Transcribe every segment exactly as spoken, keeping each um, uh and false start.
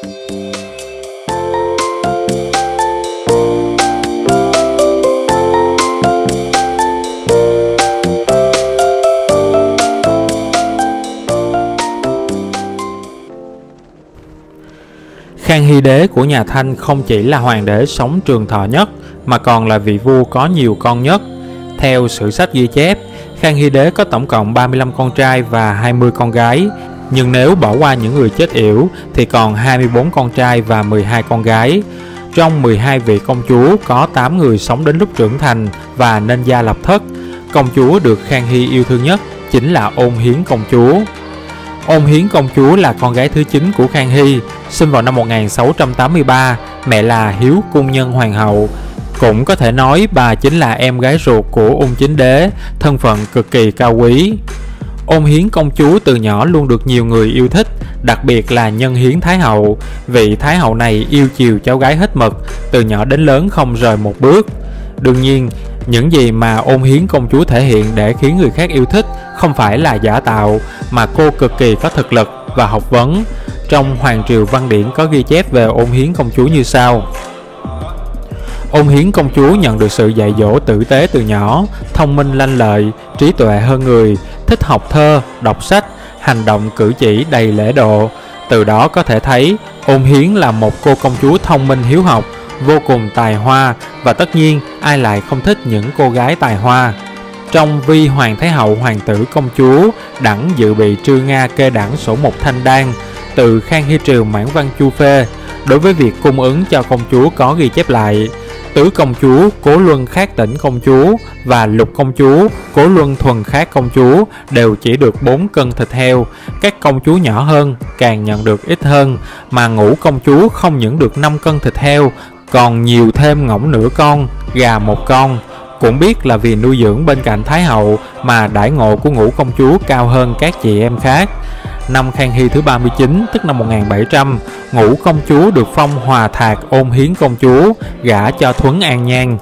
Khang Hy đế của nhà Thanh không chỉ là hoàng đế sống trường thọ nhất mà còn là vị vua có nhiều con nhất. Theo sử sách ghi chép, Khang Hy đế có tổng cộng ba mươi lăm con trai và hai mươi con gái, nhưng nếu bỏ qua những người chết yểu thì còn hai mươi bốn con trai và mười hai con gái. Trong mười hai vị công chúa có tám người sống đến lúc trưởng thành và nên gia lập thất. Công chúa được Khang Hy yêu thương nhất chính là Ôn Hiến công chúa. Ôn Hiến công chúa là con gái thứ chín của Khang Hy, sinh vào năm một nghìn sáu trăm tám mươi ba, mẹ là Hiếu Cung Nhân Hoàng hậu. Cũng có thể nói bà chính là em gái ruột của Ung Chính đế, thân phận cực kỳ cao quý. Ôn Hiến công chúa từ nhỏ luôn được nhiều người yêu thích, đặc biệt là Nhân Hiến Thái hậu. Vị Thái hậu này yêu chiều cháu gái hết mực, từ nhỏ đến lớn không rời một bước. Đương nhiên, những gì mà Ôn Hiến công chúa thể hiện để khiến người khác yêu thích không phải là giả tạo, mà cô cực kỳ có thực lực và học vấn. Trong Hoàng Triều Văn Điển có ghi chép về Ôn Hiến công chúa như sau: Ôn Hiến công chúa nhận được sự dạy dỗ tử tế từ nhỏ, thông minh lanh lợi, trí tuệ hơn người, thích học thơ, đọc sách, hành động cử chỉ đầy lễ độ. Từ đó có thể thấy Ôn Hiến là một cô công chúa thông minh hiếu học, vô cùng tài hoa, và tất nhiên ai lại không thích những cô gái tài hoa. Trong Vi Hoàng Thái hậu Hoàng tử công chúa đẳng dự bị trư Nga kê đẳng sổ mục thanh đan từ Khang Hy triều Mãn Văn Chu phê. Đối với việc cung ứng cho công chúa có ghi chép lại: Tứ công chúa Cố Luân Khát Tỉnh công chúa và Lục công chúa Cố Luân Thuần Khát công chúa đều chỉ được bốn cân thịt heo. Các công chúa nhỏ hơn càng nhận được ít hơn, mà Ngũ công chúa không những được năm cân thịt heo, còn nhiều thêm ngỗng nửa con, gà một con. Cũng biết là vì nuôi dưỡng bên cạnh Thái hậu mà đãi ngộ của Ngũ công chúa cao hơn các chị em khác. Năm Khang Hy thứ ba mươi chín, tức năm một nghìn bảy trăm, Ngũ công chúa được phong Hòa Thạc Ôn Hiến công chúa, gả cho Thuấn An Nhan.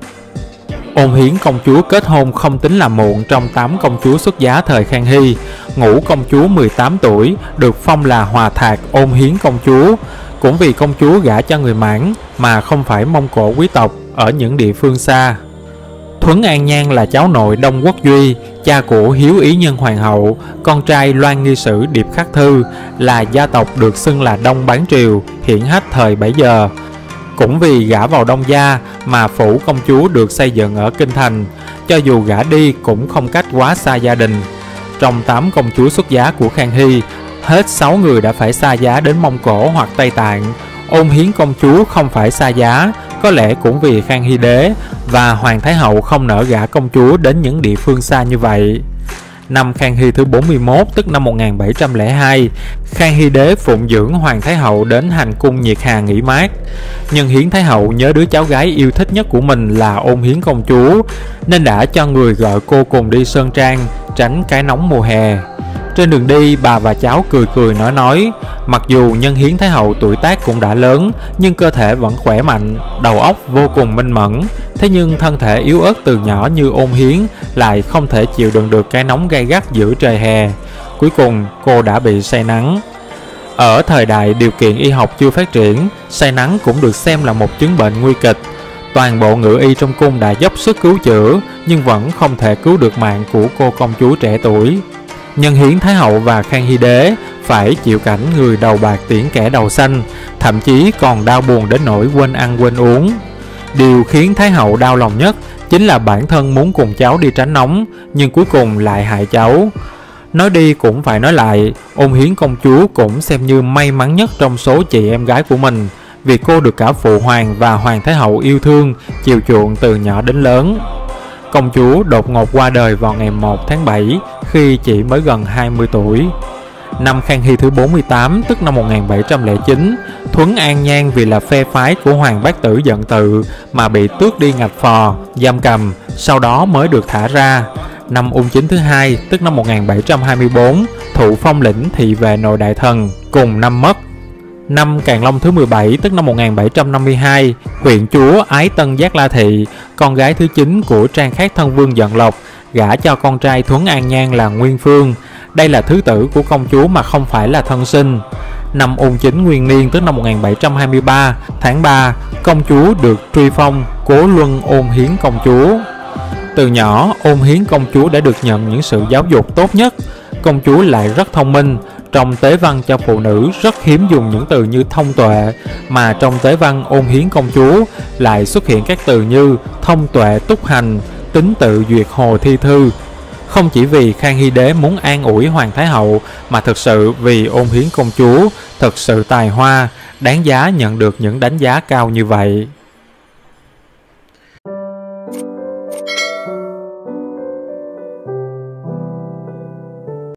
Ôn Hiến công chúa kết hôn không tính là muộn trong tám công chúa xuất giá thời Khang Hy. Ngũ công chúa mười tám tuổi được phong là Hòa Thạc Ôn Hiến công chúa. Cũng vì công chúa gả cho người Mãn mà không phải Mông Cổ quý tộc ở những địa phương xa. Thuấn An Nhan là cháu nội Đông Quốc Duy, cha của Hiếu Ý Nhân Hoàng hậu, con trai Loan Nghi Sử Điệp Khắc Thư, là gia tộc được xưng là Đông Bán Triều, hiển hách thời bấy giờ. Cũng vì gả vào Đông gia mà phủ công chúa được xây dựng ở Kinh Thành, cho dù gả đi cũng không cách quá xa gia đình. Trong tám công chúa xuất giá của Khang Hy, hết sáu người đã phải xa giá đến Mông Cổ hoặc Tây Tạng. Ôn Hiến công chúa không phải xa giá, có lẽ cũng vì Khang Hy đế và Hoàng Thái hậu không nỡ gả công chúa đến những địa phương xa như vậy. Năm Khang Hy thứ bốn mươi mốt, tức năm một nghìn bảy trăm lẻ hai, Khang Hy đế phụng dưỡng Hoàng Thái hậu đến hành cung Nhiệt Hà nghỉ mát. Nhân Hiến Thái hậu nhớ đứa cháu gái yêu thích nhất của mình là Ôn Hiến công chúa, nên đã cho người gọi cô cùng đi Sơn Trang, tránh cái nóng mùa hè. Trên đường đi, bà và cháu cười cười nói nói. Mặc dù Nhân Hiến Thái hậu tuổi tác cũng đã lớn, nhưng cơ thể vẫn khỏe mạnh, đầu óc vô cùng minh mẫn. Thế nhưng thân thể yếu ớt từ nhỏ như Ôn Hiến lại không thể chịu đựng được cái nóng gay gắt giữa trời hè. Cuối cùng cô đã bị say nắng. Ở thời đại điều kiện y học chưa phát triển, say nắng cũng được xem là một chứng bệnh nguy kịch. Toàn bộ ngự y trong cung đã dốc sức cứu chữa, nhưng vẫn không thể cứu được mạng của cô công chúa trẻ tuổi. Nhân Hiến Thái hậu và Khang Hy đế phải chịu cảnh người đầu bạc tiễn kẻ đầu xanh, thậm chí còn đau buồn đến nỗi quên ăn quên uống. Điều khiến Thái hậu đau lòng nhất chính là bản thân muốn cùng cháu đi tránh nóng, nhưng cuối cùng lại hại cháu. Nói đi cũng phải nói lại, Ôn Hiến công chúa cũng xem như may mắn nhất trong số chị em gái của mình, vì cô được cả phụ hoàng và Hoàng Thái hậu yêu thương, chiều chuộng từ nhỏ đến lớn. Công chúa đột ngột qua đời vào ngày một tháng bảy khi chỉ mới gần hai mươi tuổi. Năm Khang Hy thứ bốn mươi tám, tức năm một nghìn bảy trăm lẻ chín, Thuấn An Nhan vì là phe phái của Hoàng Bát Tử Giận Tự mà bị tước đi ngạch phò, giam cầm, sau đó mới được thả ra. Năm Ung Chính thứ hai, tức năm một nghìn bảy trăm hai mươi tư, thụ phong lĩnh thị vệ nội đại thần, cùng năm mất. Năm Càn Long thứ mười bảy, tức năm một nghìn bảy trăm năm mươi hai, huyện chúa Ái Tân Giác La Thị, con gái thứ chín của Trang Khát thân vương Dận Lộc, gả cho con trai Thuấn An Nhan là Nguyên Phương. Đây là thứ tử của công chúa mà không phải là thân sinh. Năm Ôn Chính Nguyên Niên tức năm một nghìn bảy trăm hai mươi ba, tháng ba, công chúa được truy phong Cố Luân Ôn Hiến công chúa. Từ nhỏ, Ôn Hiến công chúa đã được nhận những sự giáo dục tốt nhất. Công chúa lại rất thông minh. Trong tế văn cho phụ nữ rất hiếm dùng những từ như thông tuệ, mà trong tế văn Ôn Hiến công chúa lại xuất hiện các từ như thông tuệ túc hành, tính tự duyệt hồ thi thư. Không chỉ vì Khang Hy Đế muốn an ủi Hoàng Thái Hậu, mà thực sự vì Ôn Hiến công chúa thực sự tài hoa, đáng giá nhận được những đánh giá cao như vậy.